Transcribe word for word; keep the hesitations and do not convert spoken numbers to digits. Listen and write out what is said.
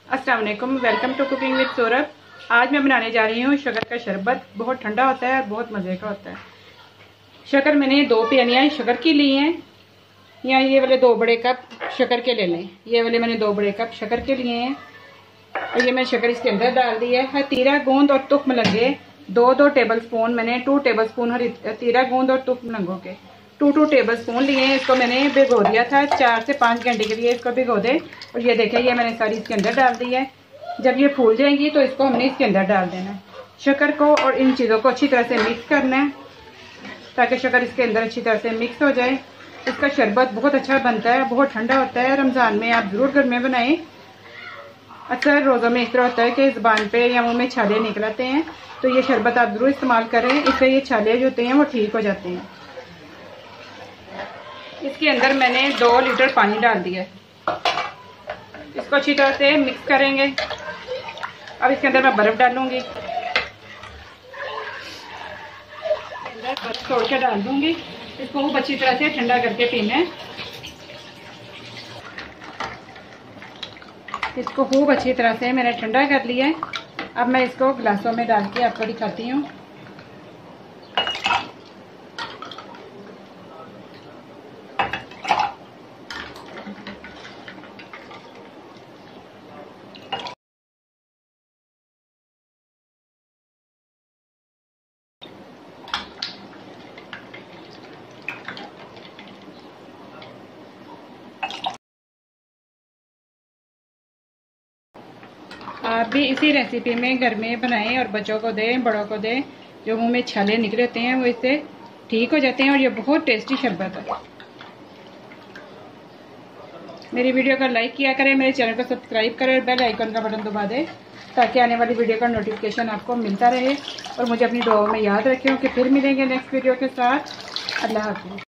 अस्सलाम वालेकुम, welcome to cooking with Saurabh. आज मैं बनाने जा रही हूँ शक्कर का शरबत। बहुत ठंडा होता है, बहुत मज़े का होता है। शक्कर मैंने दो पियालियाँ शक्कर की ली हैं, या ये वाले दो बड़े कप शक्कर के ले लें। ये वाले मैंने दो बड़े कप शक्कर के लिए हैं और ये मैंने शक्कर इसके अंदर डाल दी है। तीरा गोंद और तुख लगे दो दो टेबल स्पून मैंने टू टेबल स्पून हरी तीरा गोंद और तुख लंगों के टू टू टेबल स्पून लिए हैं। इसको मैंने भिगो दिया था चार से पाँच घंटे के लिए, इसको भिगो दे। और ये देखें, ये मैंने सारी इसके अंदर डाल दी है। जब ये फूल जाएंगी तो इसको हमने इसके अंदर डाल देना है। शक्कर को और इन चीज़ों को अच्छी तरह से मिक्स करना है ताकि शक्कर इसके अंदर अच्छी तरह से मिक्स हो जाए। इसका शरबत बहुत अच्छा बनता है, बहुत ठंडा होता है। रमज़ान में आप ज़रूर घर में बनाएं। अक्सर रोज़ों में इस तरह होता है कि ज़ुबान पे या मुँह में छाले निकल आते हैं, तो ये शरबत आप ज़रूर इस्तेमाल करें। इससे ये छाले जो होते हैं वो ठीक हो जाते हैं। इसके अंदर मैंने दो लीटर पानी डाल दिया है। इसको अच्छी तरह से मिक्स करेंगे। अब इसके अंदर मैं बर्फ़ डालूंगी, बर्फ तोड़ के डाल दूंगी। इसको खूब अच्छी तरह से ठंडा करके पीना है। इसको खूब अच्छी तरह से मैंने ठंडा कर लिया है। अब मैं इसको गिलासों में डाल के आपको दिखाती हूँ। आप भी इसी रेसिपी में घर में बनाएं और बच्चों को दें, बड़ों को दें। जो मुंह में छाले निकले होते हैं वो इससे ठीक हो जाते हैं और ये बहुत टेस्टी शरबत है। मेरी वीडियो को लाइक किया करें, मेरे चैनल को सब्सक्राइब करें और बेल आइकन का बटन दबा दें ताकि आने वाली वीडियो का नोटिफिकेशन आपको मिलता रहे। और मुझे अपनी दुआओं में याद रखें कि फिर मिलेंगे नेक्स्ट वीडियो के साथ। अल्लाह हाफ़िज़।